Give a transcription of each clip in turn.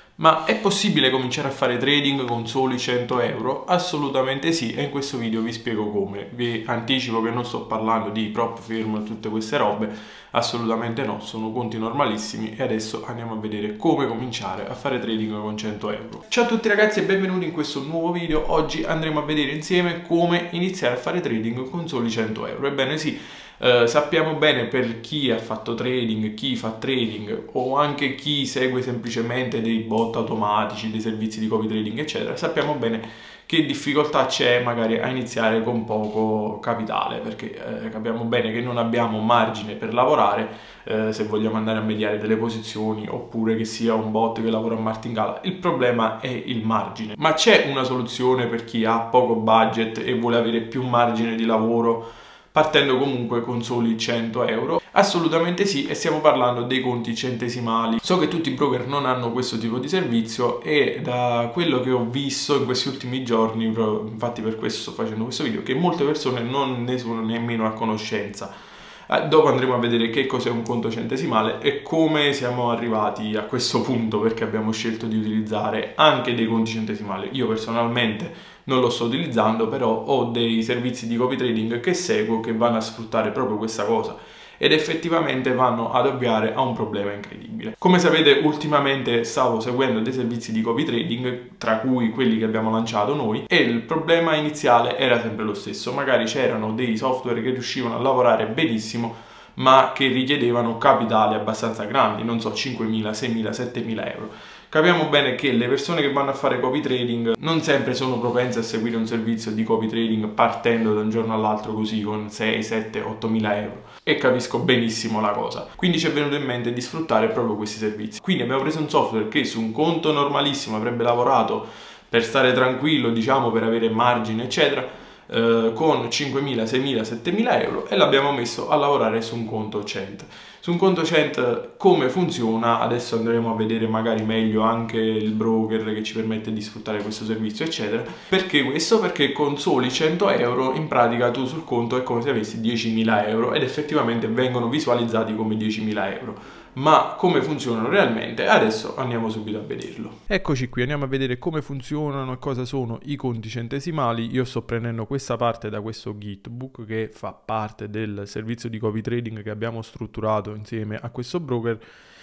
Ma è possibile cominciare a fare trading con soli 100 euro? Assolutamente sì, e in questo video vi spiego come. Vi anticipo che non sto parlando di prop firm e tutte queste robe, assolutamente no, sono conti normalissimi e adesso andiamo a vedere come cominciare a fare trading con 100 euro. Ciao a tutti ragazzi e benvenuti in questo nuovo video. Oggi andremo a vedere insieme come iniziare a fare trading con soli 100 euro. Ebbene sì, sappiamo bene per chi ha fatto trading, chi fa trading o anche chi segue semplicemente dei bot automatici, dei servizi di copy trading eccetera, sappiamo bene che difficoltà c'è magari a iniziare con poco capitale, perché capiamo bene che non abbiamo margine per lavorare se vogliamo andare a mediare delle posizioni, oppure che sia un bot che lavora a martingala. Il problema è il margine. Ma c'è una soluzione per chi ha poco budget e vuole avere più margine di lavoro partendo comunque con soli 100 euro? Assolutamente sì, e stiamo parlando dei conti centesimali. So che tutti i broker non hanno questo tipo di servizio e da quello che ho visto in questi ultimi giorni, infatti per questo sto facendo questo video, che molte persone non ne sono nemmeno a conoscenza. Dopo andremo a vedere che cos'è un conto centesimale e come siamo arrivati a questo punto, perché abbiamo scelto di utilizzare anche dei conti centesimali. Io personalmente non lo sto utilizzando, però ho dei servizi di copy trading che seguo che vanno a sfruttare proprio questa cosa ed effettivamente vanno ad ovviare a un problema incredibile. Come sapete, ultimamente stavo seguendo dei servizi di copy trading, tra cui quelli che abbiamo lanciato noi, e il problema iniziale era sempre lo stesso. Magari c'erano dei software che riuscivano a lavorare benissimo, ma che richiedevano capitali abbastanza grandi, non so, 5.000, 6.000, 7.000 euro. Capiamo bene che le persone che vanno a fare copy trading non sempre sono propense a seguire un servizio di copy trading partendo da un giorno all'altro così con 6, 7, 8.000 euro, e capisco benissimo la cosa. Quindi ci è venuto in mente di sfruttare proprio questi servizi. Quindi abbiamo preso un software che su un conto normalissimo avrebbe lavorato per stare tranquillo, diciamo, per avere margine eccetera, con 5.000, 6.000, 7.000 euro, e l'abbiamo messo a lavorare su un conto Cent. Su un conto Cent come funziona? Adesso andremo a vedere magari meglio anche il broker che ci permette di sfruttare questo servizio eccetera. Perché questo? Perché con soli 100 euro in pratica tu sul conto è come se avessi 10.000 euro ed effettivamente vengono visualizzati come 10.000 euro. Ma come funzionano realmente? Adesso andiamo subito a vederlo. Eccoci qui, andiamo a vedere come funzionano e cosa sono i conti centesimali. Io sto prendendo questa parte da questo Gitbook che fa parte del servizio di copy trading che abbiamo strutturato insieme a questo broker,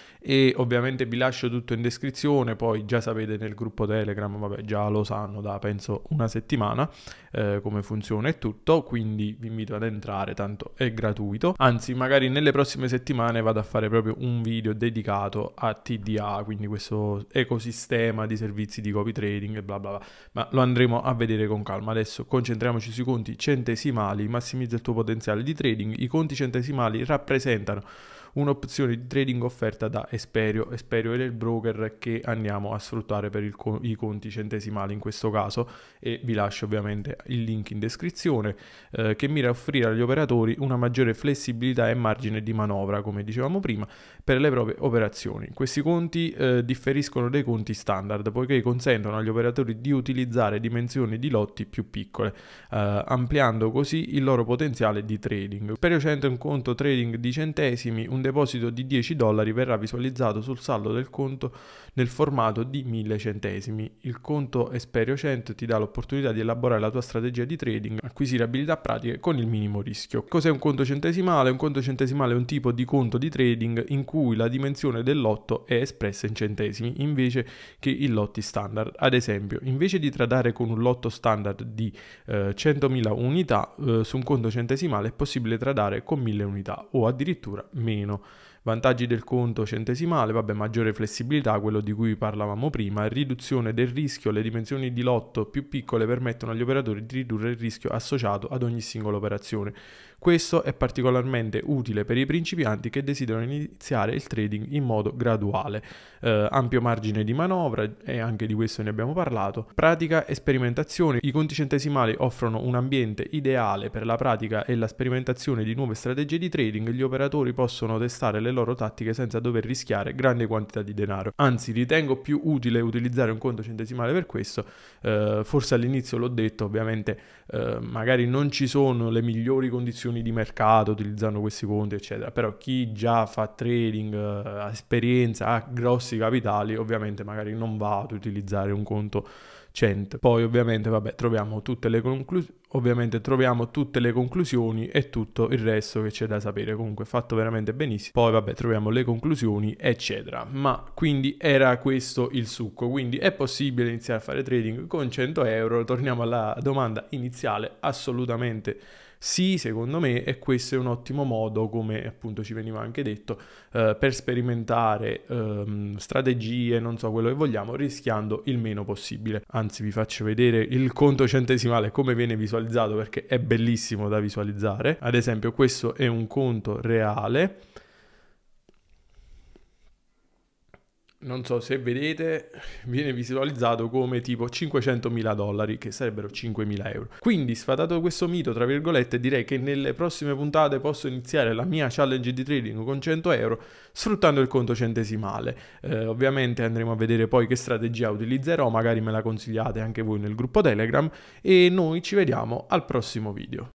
e ovviamente vi lascio tutto in descrizione. Poi già sapete nel gruppo Telegram, vabbè, già lo sanno da penso una settimana come funziona e tutto, quindi vi invito ad entrare, tanto è gratuito. Anzi, magari nelle prossime settimane vado a fare proprio un video dedicato a TDA, quindi questo ecosistema di servizi di copy trading e bla bla bla, ma lo andremo a vedere con calma. Adesso concentriamoci sui conti centesimali. Massimizza il tuo potenziale di trading. I conti centesimali rappresentano un'opzione di trading offerta da Esperio. Esperio è il broker che andiamo a sfruttare per i conti centesimali in questo caso, e vi lascio ovviamente il link in descrizione, che mira a offrire agli operatori una maggiore flessibilità e margine di manovra, come dicevamo prima, per le proprie operazioni. Questi conti differiscono dai conti standard poiché consentono agli operatori di utilizzare dimensioni di lotti più piccole, ampliando così il loro potenziale di trading. Esperio 100 è un conto trading di centesimi. Un deposito di $10 verrà visualizzato sul saldo del conto nel formato di 1000 centesimi. Il conto Esperio 100 ti dà l'opportunità di elaborare la tua strategia di trading, acquisire abilità pratiche con il minimo rischio. Cos'è un conto centesimale? Un conto centesimale è un tipo di conto di trading in cui la dimensione del lotto è espressa in centesimi invece che in lotti standard. Ad esempio, invece di tradare con un lotto standard di 100.000 unità, su un conto centesimale è possibile tradare con 1000 unità o addirittura meno. Vantaggi del conto centesimale: vabbè, maggiore flessibilità, quello di cui parlavamo prima, riduzione del rischio. Le dimensioni di lotto più piccole permettono agli operatori di ridurre il rischio associato ad ogni singola operazione. Questo è particolarmente utile per i principianti che desiderano iniziare il trading in modo graduale. Ampio margine di manovra, e anche di questo ne abbiamo parlato. Pratica e sperimentazione. I conti centesimali offrono un ambiente ideale per la pratica e la sperimentazione di nuove strategie di trading. Gli operatori possono testare le loro tattiche senza dover rischiare grandi quantità di denaro. Anzi, ritengo più utile utilizzare un conto centesimale per questo. Forse all'inizio l'ho detto, ovviamente magari non ci sono le migliori condizioni nozioni di mercato utilizzando questi conti, eccetera. Però chi già fa trading, ha esperienza, ha grossi capitali, ovviamente magari non va ad utilizzare un conto 100. Poi ovviamente vabbè, troviamo tutte le conclusioni e tutto il resto che c'è da sapere. Comunque fatto veramente benissimo. Poi vabbè, troviamo le conclusioni eccetera. Ma quindi era questo il succo. Quindi è possibile iniziare a fare trading con 100 euro? Torniamo alla domanda iniziale: assolutamente sì, secondo me, e questo è un ottimo modo, come appunto ci veniva anche detto, per sperimentare strategie, non so, quello che vogliamo, rischiando il meno possibile. Anzi, vi faccio vedere il conto centesimale come viene visualizzato, perché è bellissimo da visualizzare. Ad esempio, questo è un conto reale. Non so se vedete, viene visualizzato come tipo $500.000, che sarebbero 5.000 euro. Quindi, sfatato questo mito, tra virgolette, direi che nelle prossime puntate posso iniziare la mia challenge di trading con 100 euro sfruttando il conto centesimale. Ovviamente andremo a vedere poi che strategia utilizzerò, magari me la consigliate anche voi nel gruppo Telegram, e noi ci vediamo al prossimo video.